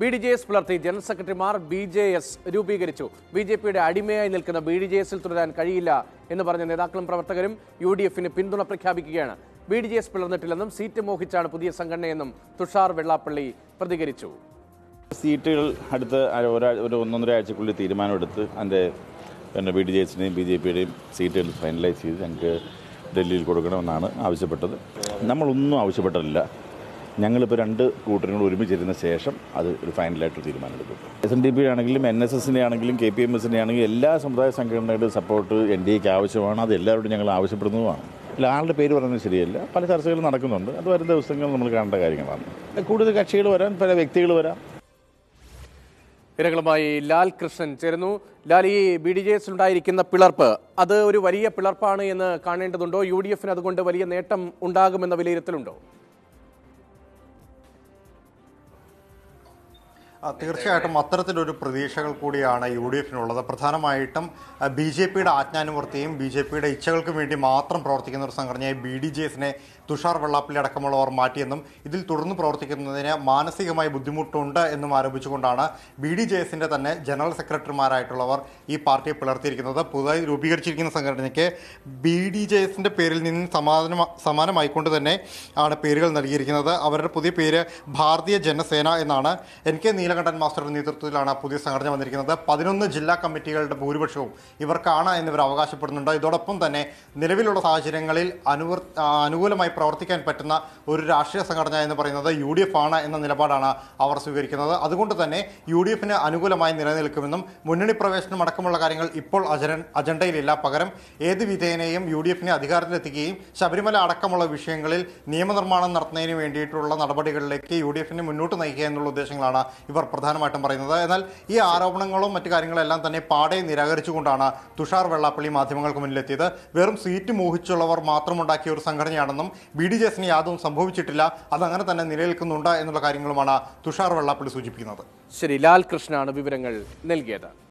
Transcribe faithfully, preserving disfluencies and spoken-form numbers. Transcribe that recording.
B D J S പുലർത്തി general സെക്രട്ടറിമാർ B J S രൂപീകരിച്ചു. ബി ജെ പിയുടെ അടിമയായി നിൽക്കുന്ന ബി ഡി ജെ എസിൽ തുടരാൻ കഴിയില്ല എന്ന് പറഞ്ഞ നേതാക്കളും പ്രവർത്തകരും യു ഡി എഫിന് പിന്തുണ പ്രഖ്യാപിക്കുകയാണ്. ബി ഡി ജെ എസ് പിളർന്നിട്ടില്ലെന്നും സീറ്റ് മോഹിച്ചാണ് പുതിയ സംഘടനയെന്നും തുഷാർ വെള്ളാപ്പള്ളി പ്രതികരിച്ചു. സീറ്റുകൾ അടുത്ത ഒരു ഒന്നൊന്നര ആഴ്ചക്കുള്ളിൽ തീരുമാനമെടുത്ത് അതിൻ്റെ പിന്നെ ബി ഡി ജെ എസിൻ്റെയും ബി ജെ പിയുടെയും സീറ്റുകൾ ഫൈനലൈസ് ചെയ്ത് ഞങ്ങൾക്ക് ഡൽഹിയിൽ കൊടുക്കണമെന്നാണ് ആവശ്യപ്പെട്ടത്. നമ്മളൊന്നും ആവശ്യപ്പെട്ടിട്ടില്ല. ഞങ്ങളിപ്പോൾ രണ്ട് കൂട്ടരും ഒരുമിച്ചിരുന്ന ശേഷം അത് ഒരു ഫൈനലായിട്ട് തീരുമാനമെടുക്കും. എസ് എൻ ഡി പി ആണെങ്കിലും എൻ എസ് എസിൻ്റെ ആണെങ്കിലും കെ പി എം എസിൻ്റെ ആണെങ്കിലും എല്ലാ സമുദായ സംഘടനകളുടെ സപ്പോർട്ട് എൻ ഡി എക്ക് ആവശ്യമാണ്. അത് എല്ലാവരോടും ഞങ്ങൾ ആവശ്യപ്പെടുന്നതുമാണ്. അല്ല, ആളുടെ പേര് പറയുന്നത് ശരിയല്ല. പല ചർച്ചകളും നടക്കുന്നുണ്ട്. അത് വരും ദിവസങ്ങൾ നമ്മൾ കാണേണ്ട കാര്യങ്ങളാണ്. കൂടുതൽ കക്ഷികൾ വരാൻ, പല വ്യക്തികൾ വരാം. വിവരങ്ങളുമായി ലാൽ കൃഷ്ണൻ ചേരുന്നു. ലാൽ, ഈ ബി ഡി ജെ എസിലുണ്ടായിരിക്കുന്ന പിളർപ്പ് അത് ഒരു വലിയ പിളർപ്പാണ് എന്ന് കാണേണ്ടതുണ്ടോ? യു ഡി എഫിന് അതുകൊണ്ട് വലിയ നേട്ടം ഉണ്ടാകുമെന്ന വിലയിരുത്തലുണ്ടോ? തീർച്ചയായിട്ടും അത്തരത്തിലൊരു പ്രതീക്ഷകൾ കൂടിയാണ് യു ഡി എഫിനുള്ളത്. പ്രധാനമായിട്ടും ബി ജെ പിയുടെ ആജ്ഞാനുവർത്തിയും ബി ജെ പിയുടെ ഇച്ഛകൾക്കും വേണ്ടി മാത്രം പ്രവർത്തിക്കുന്ന ഒരു സംഘടനയായി ബി ഡി ജെ എസിനെ തുഷാർ വെള്ളാപ്പള്ളി അടക്കമുള്ളവർ മാറ്റിയെന്നും ഇതിൽ തുടർന്ന് പ്രവർത്തിക്കുന്നതിന് മാനസികമായി ബുദ്ധിമുട്ടുണ്ട് എന്നും ആരോപിച്ചുകൊണ്ടാണ് ബി ഡി ജെ എസിൻ്റെ തന്നെ ജനറൽ സെക്രട്ടറിമാരായിട്ടുള്ളവർ ഈ പാർട്ടിയെ പിളർത്തിയിരിക്കുന്നത്. പുതുതായി രൂപീകരിച്ചിരിക്കുന്ന സംഘടനയ്ക്ക് ബി ഡി ജെ എസിൻ്റെ പേരിൽ നിന്ന് സമാധാന സമാനമായിക്കൊണ്ട് തന്നെ ആണ് പേരുകൾ നൽകിയിരിക്കുന്നത്. അവരുടെ പുതിയ പേര് ഭാരതീയ ജനസേന എന്നാണ്. എൻ കെ നീലകണ്ഠൻ മാസ്റ്ററുടെ നേതൃത്വത്തിലാണ് പുതിയ സംഘടന വന്നിരിക്കുന്നത്. പതിനൊന്ന് ജില്ലാ കമ്മിറ്റികളുടെ ഭൂരിപക്ഷവും ഇവർക്കാണ് എന്നിവർ അവകാശപ്പെടുന്നുണ്ട്. ഇതോടൊപ്പം തന്നെ നിലവിലുള്ള സാഹചര്യങ്ങളിൽ അനുവർ അനുകൂലമായി പ്രവർത്തിക്കാൻ പറ്റുന്ന ഒരു രാഷ്ട്രീയ സംഘടന എന്ന് പറയുന്നത് യു ഡി എഫ് ആണ് എന്ന നിലപാടാണ് അവർ സ്വീകരിക്കുന്നത്. അതുകൊണ്ട് തന്നെ യു ഡി എഫിന് അനുകൂലമായി നിലനിൽക്കുമെന്നും മുന്നണി പ്രവേശനം അടക്കമുള്ള കാര്യങ്ങൾ ഇപ്പോൾ അജണ്ടയിലില്ല. പകരം ഏത് വിധേനയും യു ഡി എഫിനെ അധികാരത്തിലെത്തിക്കുകയും ശബരിമല അടക്കമുള്ള വിഷയങ്ങളിൽ നിയമനിർമ്മാണം നടത്തുന്നതിന് വേണ്ടിയിട്ടുള്ള നടപടികളിലേക്ക് യു ഡി എഫിനെ മുന്നോട്ട് നയിക്കുക എന്നുള്ള ഉദ്ദേശങ്ങളാണ് ഇവർ പ്രധാനമായിട്ടും പറയുന്നത്. എന്നാൽ ഈ ആരോപണങ്ങളും മറ്റു കാര്യങ്ങളെല്ലാം തന്നെ പാടെ നിരാകരിച്ചുകൊണ്ടാണ് തുഷാർ വെള്ളാപ്പള്ളി മാധ്യമങ്ങൾക്ക് മുന്നിലെത്തിയത്. വെറും സീറ്റ് മോഹിച്ചുള്ളവർ മാത്രം ഉണ്ടാക്കിയ ഒരു സംഘടനയാണെന്നും ബി ഡി ജെ എസിന് യാതൊന്നും സംഭവിച്ചിട്ടില്ല, അതങ്ങനെ തന്നെ നിലനിൽക്കുന്നുണ്ട് എന്നുള്ള കാര്യങ്ങളുമാണ് തുഷാർ വെള്ളാപ്പള്ളി സൂചിപ്പിക്കുന്നത്. ശരി, ലാൽ കൃഷ്ണനാണ് വിവരങ്ങൾ നൽകിയത്.